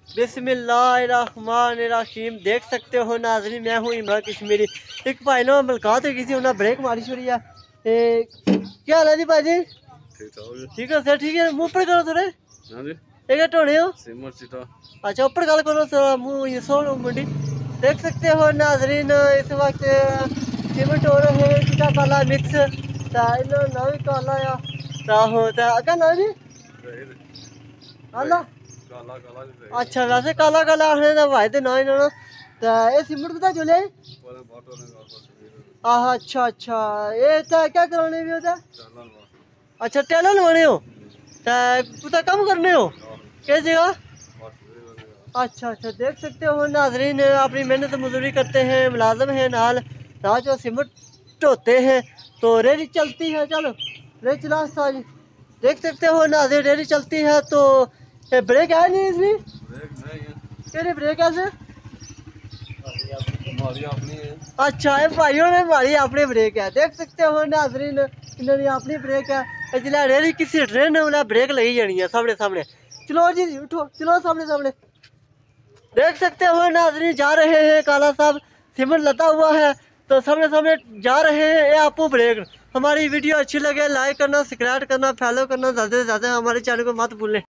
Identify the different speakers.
Speaker 1: बिस्मिल्लाहिर्रहमानिर्रहीम। देख सकते हो नाज़रीन, मैं हूँ इमरान कश्मीरी। एक भाई ना मुलाकात हो गई थी, उन्हें ब्रेक मारी छोड़ी है। क्या हाल है जी भाजी? ठीक है सर, ठीक है। मुँह ऊपर करो थोड़े। एक ढोने हो। अच्छा ऊपर गल करो थोड़ा, मुँह ये सो मुंडी। देख सकते हो नाज़रीन, इस वक्त सीमेंट हो रहे हैं, चिट्टा काला मिक्स इन ना भी काला या होता क्या ना जी काला। अच्छा वैसे काला काला है ना भाई तो ना ही ना ये सीमेंट कितना चले। अच्छा अच्छा, ये क्या कराने भी होता। अच्छा टेलर लवाने हो तो काम करने हो किस जगह। अच्छा अच्छा, देख सकते हो नाजरीन, अपनी मेहनत मजदूरी करते हैं, मुलाजम है नाल राज जो सीमेंट ढोते हैं तो रेडी चलती है। चलो रेडी चला साज। देख सकते हो नाजरीन, रेडी चलती है तो ब्रेक है नहीं इसमें। क्या ब्रेक है सर? अच्छा ये भाइयों ने हमारी अपनी ब्रेक है। देख सकते हो नाजरीन, इन्होंने अपनी ब्रेक है। जिला रेडी किसी ट्रेन ने उन्हें ब्रेक लगी जानी है सामने सामने। चलो जी उठो, चलो सामने सामने। देख सकते हो नाजरीन, जा रहे हैं काला साहब, सीमेंट लदा हुआ है तो सामने सामने जा रहे हैं। ये आपको ब्रेक। हमारी वीडियो अच्छी लगे लाइक करना, सब्सक्राइब करना, फॉलो करना, ज़्यादा से ज़्यादा हमारे चैनल को मत भूलें।